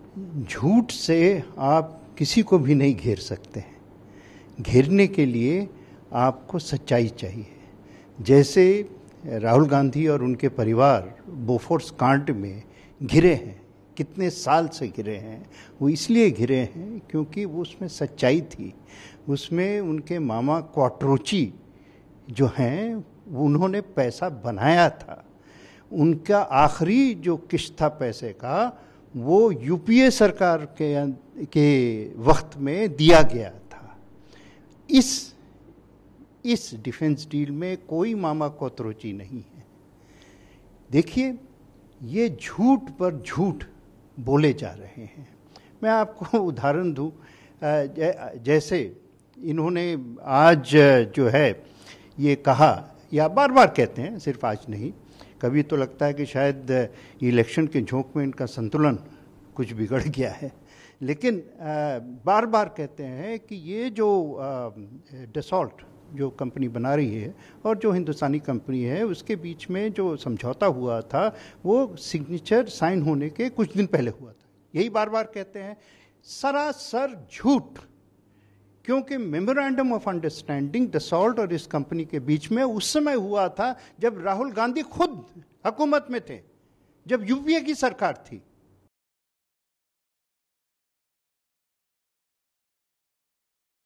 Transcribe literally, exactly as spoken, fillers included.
झूठ से आप किसी को भी नहीं घेर सकते हैं। घेरने के लिए आपको सच्चाई चाहिए। जैसे राहुल गांधी और उनके परिवार बोफोर्स कांड में घिरे हैं, कितने साल से घिरे हैं, वो इसलिए घिरे हैं क्योंकि वो उसमें सच्चाई थी। उसमें उनके मामा क्वाट्रोची जो हैं उन्होंने पैसा बनाया था। उनका आखिरी जो किश्त था पैसे का वो यूपीए सरकार के के वक्त में दिया गया था। इस इस डिफेंस डील में कोई मामा क्वाट्रोची नहीं है। देखिए, ये झूठ पर झूठ बोले जा रहे हैं। मैं आपको उदाहरण दूं, जैसे इन्होंने आज जो है ये कहा, या बार बार कहते हैं, सिर्फ आज नहीं, कभी तो लगता है कि शायद इलेक्शन के झोंक में इनका संतुलन कुछ बिगड़ गया है, लेकिन बार बार कहते हैं कि ये जो डसॉल्ट जो कंपनी बना रही है और जो हिंदुस्तानी कंपनी है उसके बीच में जो समझौता हुआ था वो सिग्नेचर साइन होने के कुछ दिन पहले हुआ था। यही बार बार कहते हैं। सरासर झूठ, क्योंकि मेमोरेंडम ऑफ अंडरस्टैंडिंग डसॉल्ट और इस कंपनी के बीच में उस समय हुआ था जब राहुल गांधी खुद हुकूमत में थे, जब यूपीए की सरकार थी।